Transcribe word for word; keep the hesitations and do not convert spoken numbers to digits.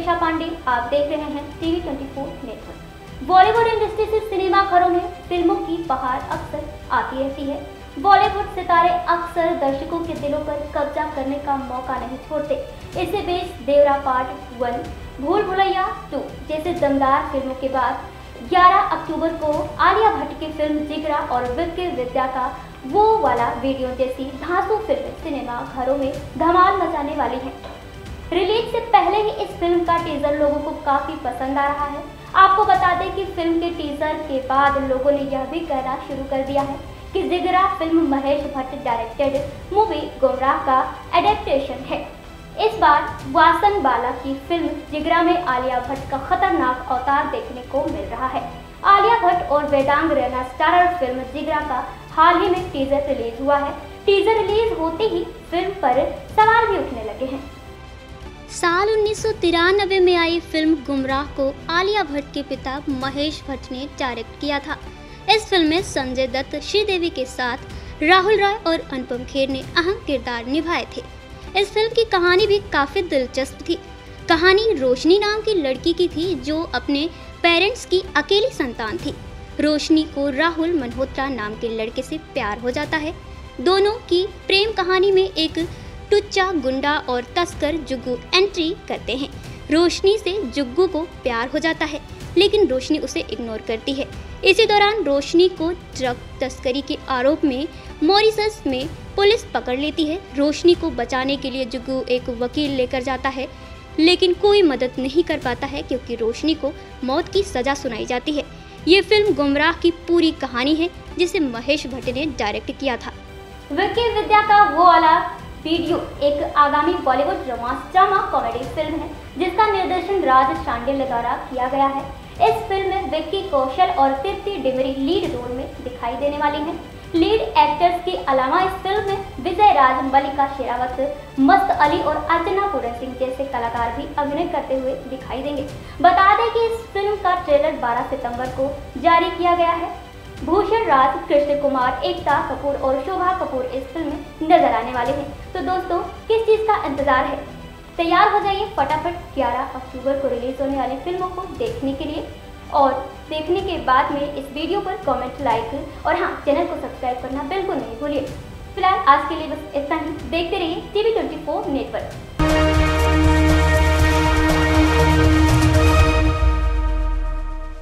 प्रतीक्षा पांडे, आप देख रहे हैं टीवी चौबीस नेटवर्क। बॉलीवुड इंडस्ट्री से सिनेमा घरों में फिल्मों की बहार अक्सर आती रहती है। बॉलीवुड सितारे अक्सर दर्शकों के दिलों पर कब्जा करने का मौका नहीं छोड़ते। इसी बीच देवरा पार्ट वन, भूल भुलैया टू जैसे दमदार फिल्मों के बाद ग्यारह अक्टूबर को आलिया भट्ट की फिल्म जिगरा और विक्की विद्या का वो वाला वीडियो जैसी धांसू फिल्में सिनेमा घरों में धमाल मचाने वाली है। रिलीज से पहले ही इस फिल्म का टीजर लोगों को काफी पसंद आ रहा है। आपको बता दें कि फिल्म के टीजर के बाद लोगों ने यह भी कहना शुरू कर दिया है कि Jigra film Mahesh Bhatt directed movie Gumrah का एडेप्टेशन है। इस बार वासन बाला की फिल्म जिगरा में आलिया भट्ट का खतरनाक अवतार देखने को मिल रहा है। आलिया भट्ट और वेदांग रैना स्टारर फिल्म जिगरा का हाल ही में टीजर रिलीज हुआ है। टीजर रिलीज होते ही फिल्म पर सवाल भी उठने लगे हैं। साल उन्नीस सौ तिरानवे में आई फिल्म गुमराह को आलिया भट्ट के पिता महेश भट्ट ने डायरेक्ट किया था। इस फिल्म में संजय दत्त, श्रीदेवी के साथ राहुल रॉय और अनुपम खेर ने अहम किरदार निभाए थे। इस फिल्म की कहानी भी काफी दिलचस्प थी। कहानी रोशनी नाम की लड़की की थी जो अपने पेरेंट्स की अकेली संतान थी। रोशनी को राहुल मल्होत्रा नाम के लड़के से प्यार हो जाता है। दोनों की प्रेम कहानी में एक टुच्चा गुंडा और तस्कर जुग्गू एंट्री करते हैं। रोशनी से जुग्गू को प्यार हो जाता है, लेकिन रोशनी उसे इग्नोर करती है। इसी दौरान रोशनी को ड्रग तस्करी के आरोप में मॉरिशस में पुलिस पकड़ लेती है। रोशनी को बचाने के लिए जुग्गू एक वकील लेकर जाता है, लेकिन कोई मदद नहीं कर पाता है क्योंकि रोशनी को मौत की सजा सुनाई जाती है। ये फिल्म गुमराह की पूरी कहानी है जिसे महेश भट्ट ने डायरेक्ट किया था। विक्की विद्या का वो वाला वीडियो एक आगामी Bollywood romance drama comedy film है जिसका निर्देशन राज शांडिल्य द्वारा किया गया है। इस फिल्म में विक्की कौशल और तृप्ति डिमरी लीड रोल में दिखाई देने वाली हैं। लीड एक्टर्स के अलावा इस फिल्म में विजय राज, मल्लिका शेरावत, मस्त अली और अर्चना पूरन सिंह जैसे कलाकार भी अभिनय करते हुए दिखाई देंगे। बता दें कि इस फिल्म का ट्रेलर बारह सितंबर को जारी किया गया है। भूषण राज, कृष्ण कुमार, एकता कपूर और शोभा कपूर इस फिल्म में नजर आने वाले हैं। तो दोस्तों, किस चीज़ का इंतजार है? तैयार हो जाइए फटाफट ग्यारह अक्टूबर को रिलीज होने वाली फिल्मों को देखने के लिए। और देखने के बाद में इस वीडियो पर कमेंट, लाइक और हाँ, चैनल को सब्सक्राइब करना बिल्कुल नहीं भूलिए। फिलहाल आज के लिए बस इतना ही। देखते रहिए टीवी चौबीस नेटवर्क।